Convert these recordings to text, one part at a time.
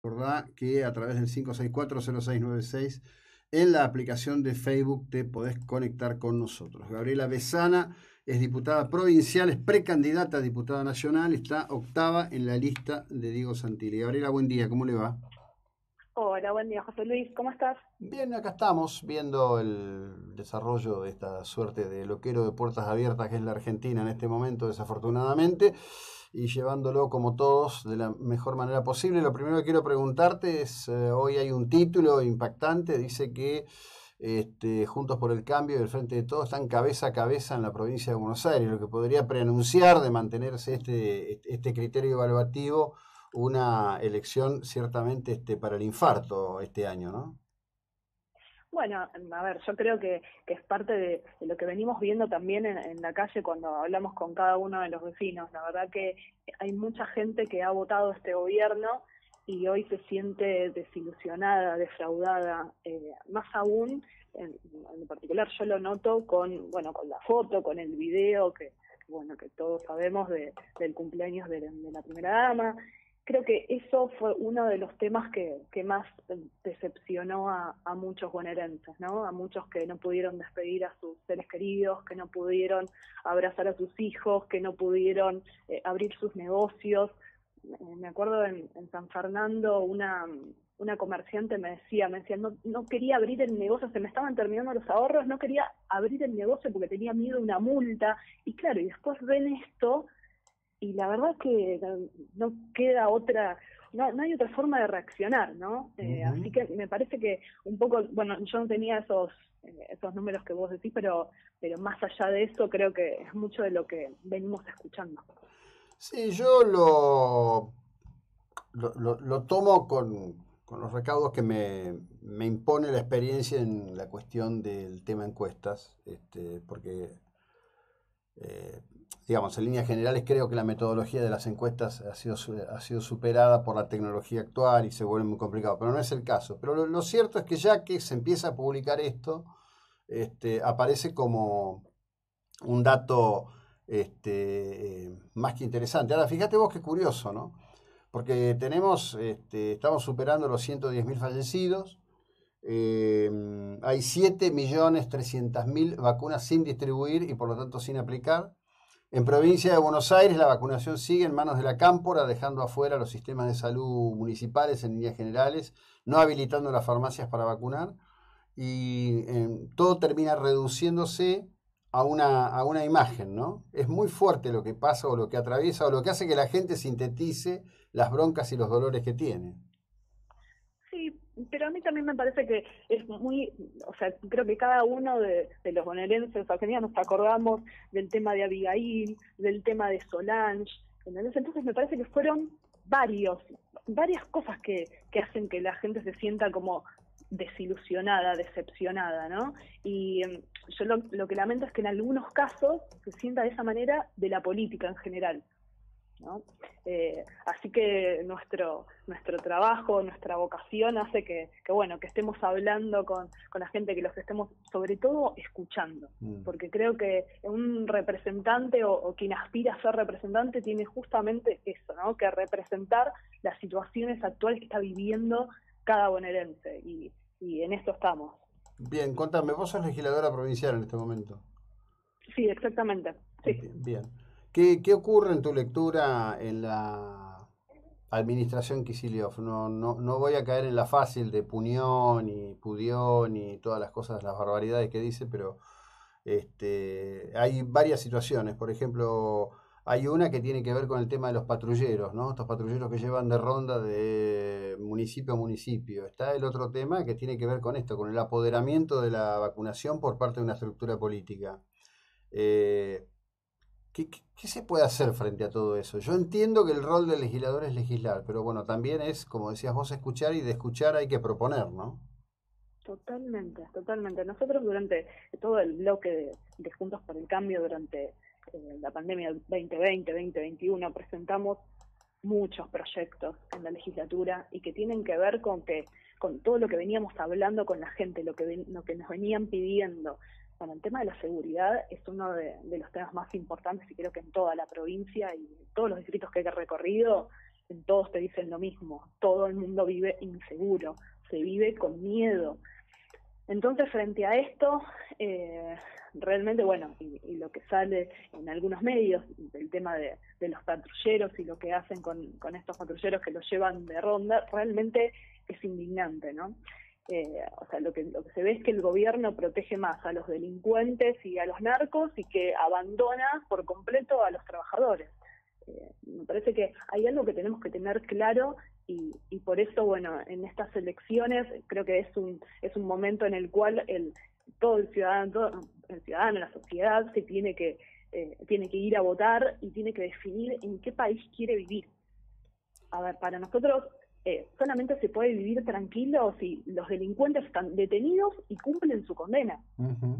Recordá que a través del 564-0696 en la aplicación de Facebook te podés conectar con nosotros. Gabriela Besana es diputada provincial, es precandidata a diputada nacional, está octava en la lista de Diego Santilli. Gabriela, buen día, ¿cómo le va? Hola, buen día, José Luis, ¿cómo estás? Bien, acá estamos viendo el desarrollo de esta suerte de loquero de puertas abiertas que es la Argentina en este momento, desafortunadamente, y llevándolo como todos de la mejor manera posible. Lo primero que quiero preguntarte es, hoy hay un título impactante, dice que Juntos por el Cambio y el Frente de Todos están cabeza a cabeza en la provincia de Buenos Aires, lo que podría preanunciar de mantenerse este criterio evaluativo una elección ciertamente para el infarto este año, ¿no? Bueno, a ver, yo creo que es parte de lo que venimos viendo también en la calle cuando hablamos con cada uno de los vecinos. La verdad que hay mucha gente que ha votado este gobierno y hoy se siente desilusionada, defraudada, más aún, en particular yo lo noto con la foto, con el video bueno, que todos sabemos del cumpleaños de la primera dama. Creo que eso fue uno de los temas que más decepcionó a muchos bonaerenses, ¿no? A muchos que no pudieron despedir a sus seres queridos, que no pudieron abrazar a sus hijos, que no pudieron abrir sus negocios. Me acuerdo en San Fernando una comerciante me decía, no quería abrir el negocio, se me estaban terminando los ahorros, no quería abrir el negocio porque tenía miedo de una multa. Y claro, y después ven esto y la verdad es que no queda otra, no hay otra forma de reaccionar, ¿no? Así Ujú. que me parece que un poco, bueno, yo no tenía esos números que vos decís, pero más allá de eso creo que es mucho de lo que venimos escuchando. Sí, yo lo tomo con los recaudos que me impone la experiencia en la cuestión del tema encuestas, porque, eh, digamos, en líneas generales creo que la metodología de las encuestas ha sido superada por la tecnología actual y se vuelve muy complicado, pero no es el caso. Pero lo cierto es que ya que se empieza a publicar esto, aparece como un dato más que interesante. Ahora, fíjate vos qué curioso, ¿no? Porque estamos superando los 110.000 fallecidos, hay 7.300.000 vacunas sin distribuir y por lo tanto sin aplicar. En provincia de Buenos Aires la vacunación sigue en manos de la Cámpora, dejando afuera los sistemas de salud municipales en líneas generales, no habilitando las farmacias para vacunar y todo termina reduciéndose a una imagen, ¿no? Es muy fuerte lo que pasa o lo que atraviesa o lo que hace que la gente sintetice las broncas y los dolores que tiene. Sí, pero a mí también me parece que es muy, o sea, creo que cada uno de los bonaerenses argentinos nos acordamos del tema de Abigail, del tema de Solange, ¿entendés? Entonces me parece que fueron varias cosas que hacen que la gente se sienta como desilusionada, decepcionada, ¿no? Y yo lo que lamento es que en algunos casos se sienta de esa manera de la política en general, ¿no? Así que nuestro trabajo, nuestra vocación hace bueno, que estemos hablando con la gente, que los estemos sobre todo escuchando, Mm. porque creo que un representante o quien aspira a ser representante tiene justamente eso, ¿no? Que representar las situaciones actuales que está viviendo cada bonaerense, y en esto estamos. Bien, contame, vos sos legisladora provincial en este momento. Sí, exactamente, sí. Bien. ¿Qué ocurre en tu lectura en la administración Kicillof? No voy a caer en la fácil de Punión y Pudión y todas las cosas, las barbaridades que dice, pero hay varias situaciones. Por ejemplo, hay una que tiene que ver con el tema de los patrulleros, ¿no? Estos patrulleros que llevan de ronda de municipio a municipio. Está el otro tema que tiene que ver con esto, con el apoderamiento de la vacunación por parte de una estructura política. Eh, ¿Qué se puede hacer frente a todo eso? Yo entiendo que el rol del legislador es legislar, pero bueno, también es, como decías vos, escuchar y de escuchar hay que proponer, ¿no? Totalmente, totalmente. Nosotros durante todo el bloque de Juntos por el Cambio, durante la pandemia 2020-2021, presentamos muchos proyectos en la legislatura y que tienen que ver con todo lo que veníamos hablando con la gente, lo que nos venían pidiendo. Bueno, el tema de la seguridad es uno de los temas más importantes y creo que en toda la provincia y en todos los distritos que he recorrido en todos te dicen lo mismo, todo el mundo vive inseguro, se vive con miedo. Entonces, frente a esto, realmente, bueno, y lo que sale en algunos medios, el tema de los patrulleros y lo que hacen con estos patrulleros que los llevan de ronda, realmente es indignante, ¿no? O sea, lo que se ve es que el gobierno protege más a los delincuentes y a los narcos y que abandona por completo a los trabajadores. Me parece que hay algo que tenemos que tener claro y por eso, bueno, en estas elecciones creo que es un momento en el cual todo el ciudadano, la sociedad se tiene que ir a votar y tiene que definir en qué país quiere vivir. A ver, para nosotros solamente se puede vivir tranquilo si los delincuentes están detenidos y cumplen su condena. Uh-huh.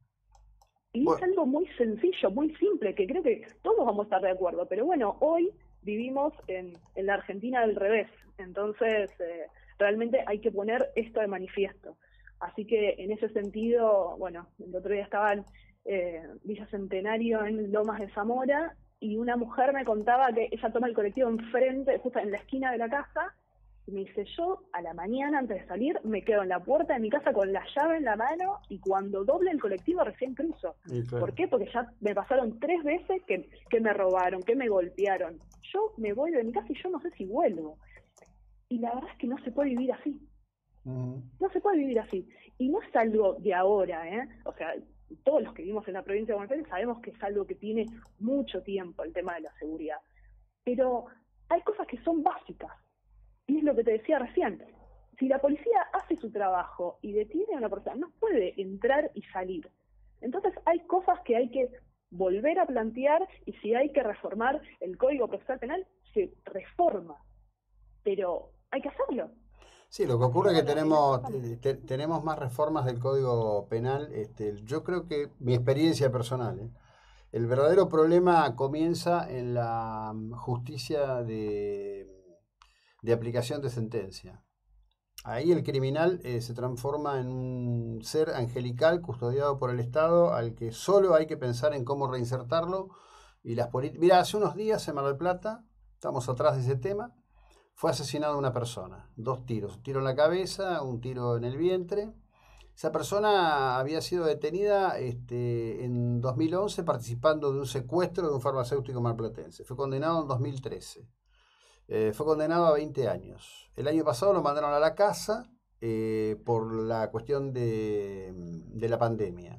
Y es algo muy sencillo, muy simple, que creo que todos vamos a estar de acuerdo. Pero bueno, hoy vivimos en la Argentina del revés. Entonces, realmente hay que poner esto de manifiesto. Así que en ese sentido, bueno, el otro día estaba en Villa Centenario en Lomas de Zamora y una mujer me contaba que ella toma el colectivo enfrente, justo en la esquina de la casa, y me dice, yo a la mañana antes de salir me quedo en la puerta de mi casa con la llave en la mano y cuando doble el colectivo recién cruzo. Claro. ¿Por qué? Porque ya me pasaron 3 veces que me robaron, que me golpearon. Yo me voy de mi casa y yo no sé si vuelvo. Y la verdad es que no se puede vivir así. No se puede vivir así. Y no es algo de ahora, ¿eh? O sea, todos los que vivimos en la provincia de Buenos Aires sabemos que es algo que tiene mucho tiempo el tema de la seguridad. Pero hay cosas que son básicas. Y es lo que te decía recién. Si la policía hace su trabajo y detiene a una persona, no puede entrar y salir. Entonces hay cosas que hay que volver a plantear y si hay que reformar el Código Procesal Penal, se reforma. Pero hay que hacerlo. Sí, lo que ocurre es que tenemos más reformas del Código Penal. Yo creo que, mi experiencia personal, el verdadero problema comienza en la justicia de aplicación de sentencia. Ahí el criminal se transforma en un ser angelical custodiado por el Estado al que solo hay que pensar en cómo reinsertarlo. Y Mira, hace unos días en Mar del Plata, estamos atrás de ese tema, fue asesinada una persona, 2 tiros, un tiro en la cabeza, un tiro en el vientre. Esa persona había sido detenida en 2011 participando de un secuestro de un farmacéutico marplatense. Fue condenado en 2013. Fue condenado a 20 años. El año pasado lo mandaron a la casa por la cuestión de la pandemia.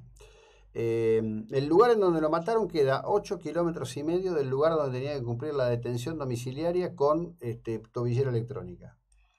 El lugar en donde lo mataron queda 8,5 kilómetros del lugar donde tenía que cumplir la detención domiciliaria con tobillera electrónica.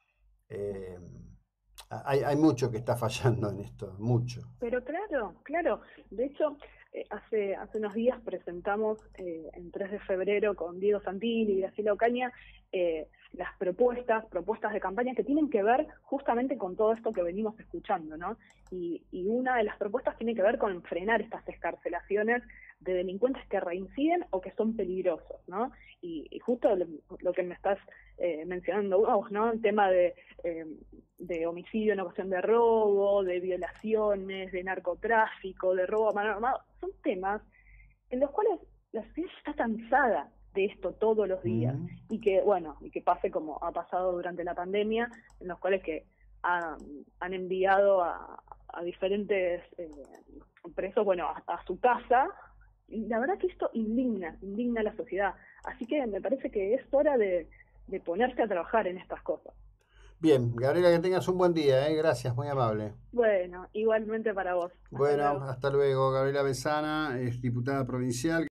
Hay mucho que está fallando en esto, mucho. Pero claro. De hecho, hace unos días presentamos en 3 de febrero con Diego Santilli y Graciela Ocaña las propuestas de campaña que tienen que ver justamente con todo esto que venimos escuchando, ¿no? Y una de las propuestas tiene que ver con frenar estas excarcelaciones de delincuentes que reinciden o que son peligrosos, ¿no? Y justo lo que me estás mencionando vos, ¿no? El tema de homicidio en ocasión de robo, de violaciones, de narcotráfico, de robo a mano armada, son temas en los cuales la sociedad está cansada de esto todos los días y que pase como ha pasado durante la pandemia, en los cuales que han enviado a diferentes presos, a su casa. Y la verdad que esto indigna a la sociedad. Así que me parece que es hora de ponerse a trabajar en estas cosas. Bien, Gabriela, que tengas un buen día, gracias, muy amable. Bueno, igualmente para vos. Hasta luego. Gabriela Besana es diputada provincial.